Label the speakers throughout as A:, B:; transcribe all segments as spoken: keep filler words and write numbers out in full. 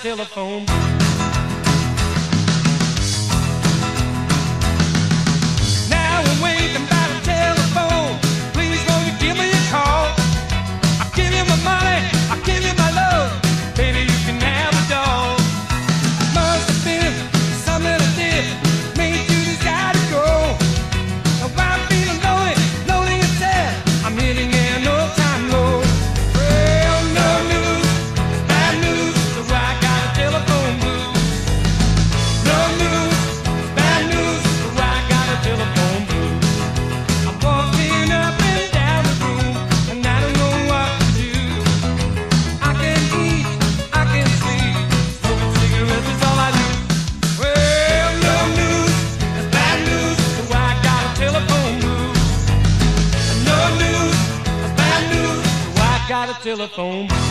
A: telephone. Now I'm waiting by the telephone. Please won't you give me a call? I'll give you my money, I'll give you my love. Baby, you can have it all. Must have been something I did, made you decide to go. Now I'm feeling lonely, lonely and sad. I'm hitting in no time low. Well, no news, it's bad news, so I got a telephone blues. No news, it's bad news, so I got a telephone blues. I'm walking up and down the room, and I don't know what to do. I can eat, I can sleep, smoking cigarettes is all I do. Well, no news, it's bad news, so I got a telephone blues. No news, it's bad news, so I got a telephone blues.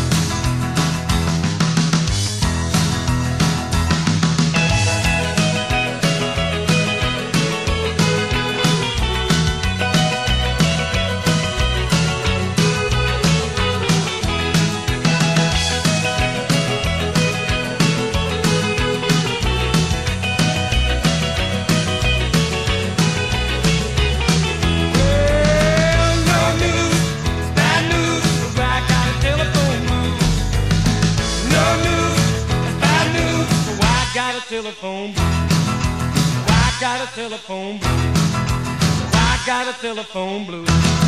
A: Well, no news, it's bad news, so I got a telephone blues. No news, it's bad news, so I got a telephone blues. So I got a telephone blues. So I got a telephone blues.